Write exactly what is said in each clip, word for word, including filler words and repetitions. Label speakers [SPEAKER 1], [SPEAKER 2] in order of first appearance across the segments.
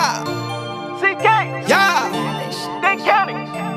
[SPEAKER 1] Yeah.
[SPEAKER 2] C K.
[SPEAKER 1] Yeah.
[SPEAKER 2] They County.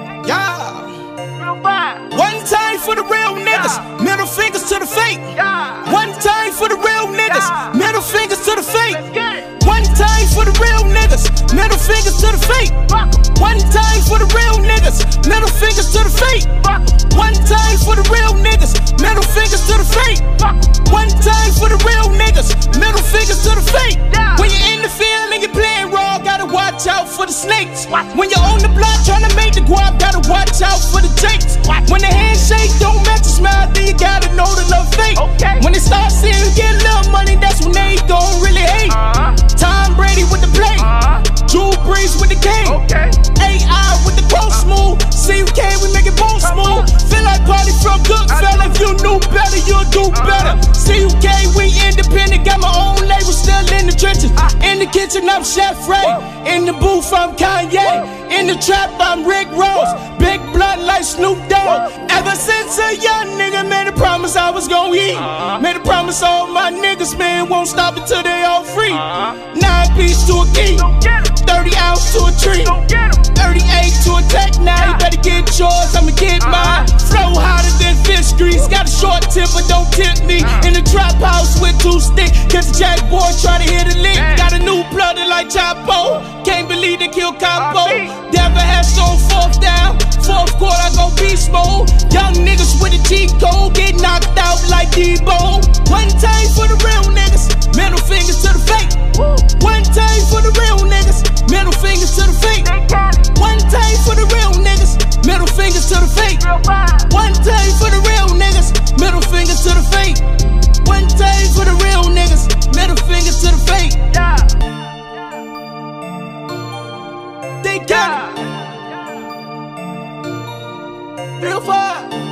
[SPEAKER 1] Yeah.
[SPEAKER 2] Real fine.
[SPEAKER 1] One time for the real niggas. Middle fingers to the fake.
[SPEAKER 2] Yeah.
[SPEAKER 1] One time for the real niggas.
[SPEAKER 2] Yeah.
[SPEAKER 1] Middle fingers to the fake.
[SPEAKER 2] Let's get it.
[SPEAKER 1] One time for the real niggas. Middle fingers to the fake.
[SPEAKER 2] Fuck 'em.
[SPEAKER 1] One time for the real niggas. Middle fingers to the fake.
[SPEAKER 2] Fuck 'em.
[SPEAKER 1] One time for the real niggas. Middle fingers to the fake.
[SPEAKER 2] Fuck 'em.
[SPEAKER 1] One time for the real niggas. Middle fingers to the fake.
[SPEAKER 2] Yeah.
[SPEAKER 1] When you're in the field and you're playing raw, gotta watch out for the snakes.
[SPEAKER 2] Watch.
[SPEAKER 1] When you're on the block trying to make the guap, gotta watch out for the jakes.
[SPEAKER 2] Watch.
[SPEAKER 1] When the handshake don't match the smile, then you gotta know the love fake.
[SPEAKER 2] Okay.
[SPEAKER 1] When they start seeing you get a little money, that's when they gon' really hate.
[SPEAKER 2] Uh-huh.
[SPEAKER 1] Tom Brady with the play.
[SPEAKER 2] Uh-huh.
[SPEAKER 1] Drew Brees with the game.
[SPEAKER 2] Okay.
[SPEAKER 1] A I with the post move. C U K, we make it both smooth. Feel like party from Goodfella. If you knew better, you'll do better. C U K, we independent. Got my own label, still in the trenches. In the kitchen, I'm Chef Ray. In the booth, I'm Kanye. In the trap, I'm Rick Ross. Big blood like Snoop Dogg. Ever since a young nigga made a promise I was gon' eat. Made a promise all my niggas, man, won't stop until they all free. Nine piece to a key.
[SPEAKER 2] Don't get 'em.
[SPEAKER 1] thirty ounce to a tree.
[SPEAKER 2] Don't get 'em.
[SPEAKER 1] thirty-eight to a tech now. You better get yours, I'ma get mine. Flow hotter than fish grease. Got a short temper, don't tip me. In the trap house with two sticks. Cause the jack boy try to hit a lick. Got a new brother like Chapo. Can't believe they killed Capo. Never had so fourth down. Fourth quarter, I go beast mode. Young niggas with a cheat code. Get knocked out like Debo. One time for the real niggas. Middle fingers to the fake. One time for the real niggas. Middle fingers to the fake.
[SPEAKER 2] They County.
[SPEAKER 1] One time for the real niggas. Middle fingers to the fake.
[SPEAKER 2] Real fine.
[SPEAKER 1] One time for the real niggas. Middle fingers to the fake. One time for the real niggas. Middle fingers to the fake.
[SPEAKER 2] Yeah.
[SPEAKER 1] They got it. Real fire.